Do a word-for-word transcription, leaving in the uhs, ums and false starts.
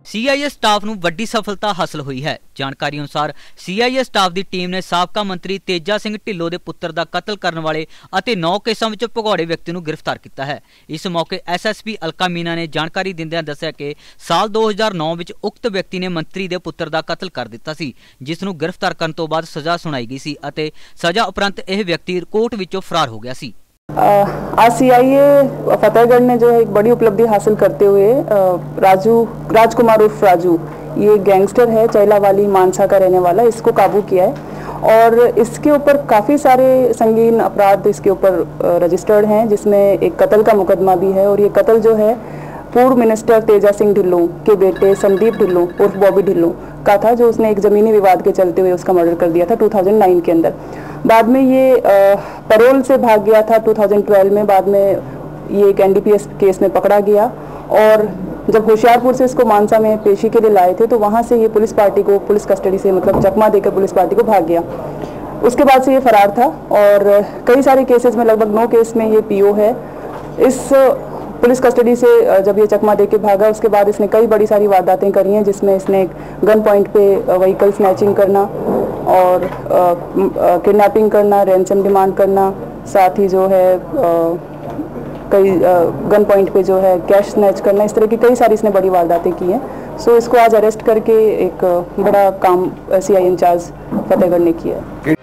C I A staff ਨੂੰ ਵੱਡੀ ਸਫਲਤਾ ਹਾਸਲ ਹੋਈ ਹੈ। ਜਾਣਕਾਰੀ ਅਨੁਸਾਰ ਸੀ ਆਈ ਏ ਸਟਾਫ ਦੀ ਟੀਮ ਨੇ ਸਾਬਕਾ ਮੰਤਰੀ ਤੇਜਾ ਸਿੰਘ ਢਿੱਲੋਂ ਦੇ ਪੁੱਤਰ ਦਾ ਕਤਲ ਕਰਨ ਵਾਲੇ ਅਤੇ ਨੌ ਕੇਸਾਂ ਵਿੱਚ ਭਗੌੜੇ ਵਿਅਕਤੀ ਨੂੰ ਗ੍ਰਿਫਤਾਰ ਕੀਤਾ ਹੈ। ਇਸ ਮੌਕੇ S S P Alka Meena ਨੇ ਜਾਣਕਾਰੀ ਦਿੰਦਿਆਂ ਦੱਸਿਆ ਕਿ ਸਾਲ ਦੋ ਹਜ਼ਾਰ नौ ਵਿੱਚ ਉਕਤ ਵਿਅਕਤੀ ਨੇ ਮੰਤਰੀ ਦੇ ਪੁੱਤਰ ਦਾ ਕਤਲ ਕਰ ਦਿੱਤਾ ਸੀ, ਜਿਸ ਨੂੰ ਗ੍ਰਿਫਤਾਰ ਕਰਨ ਤੋਂ ਬਾਅਦ ਸਜ਼ਾ ਸੁਣਾਈ ਗਈ ਸੀ ਅਤੇ ਸਜ਼ਾ ਉਪਰੰਤ ਇਹ ਵਿਅਕਤੀ ਕੋਰਟ ਵਿੱਚੋਂ ਫਰਾਰ हो गया सी। आज सी आई ए फतेहगढ़ ने जो है एक बड़ी उपलब्धि हासिल करते हुए राजू राजकुमार उर्फ राजू, ये गैंगस्टर है, चैला वाली मानसा का रहने वाला, इसको काबू किया है और इसके ऊपर काफ़ी सारे संगीन अपराध इसके ऊपर रजिस्टर्ड हैं, जिसमें एक कत्ल का मुकदमा भी है। और ये कत्ल जो है पूर्व मिनिस्टर तेजा सिंह ढिल्लों के बेटे संदीप ढिल्लों उर्फ बॉबी ढिल्लों का था, जो उसने एक ज़मीनी विवाद के चलते हुए उसका मर्डर कर दिया था दो हज़ार नौ के अंदर। बाद में ये पैरोल से भाग गया था दो हज़ार बारह में। बाद में ये एक N D P S case में पकड़ा गया और जब होशियारपुर से इसको मानसा में पेशी के लिए लाए थे तो वहाँ से ये पुलिस पार्टी को पुलिस कस्टडी से मतलब चकमा देकर पुलिस पार्टी को भाग गया। उसके बाद से ये फरार था और कई सारे केसेस में, लगभग नौ केस में ये पी ओ है। इस पुलिस कस्टडी से जब ये चकमा दे के भागा, उसके बाद इसने कई बड़ी सारी वारदातें करी हैं, जिसमें इसने गन पॉइंट पे व्हीकल स्नैचिंग करना और किडनैपिंग करना, रैंसम डिमांड करना, साथ ही जो है आ, कई गन पॉइंट पे जो है कैश स्नैच करना, इस तरह की कई सारी इसने बड़ी वारदातें की हैं। सो इसको आज अरेस्ट करके एक बड़ा काम सी आई इंचार्ज फतेहगढ़ ने किया है।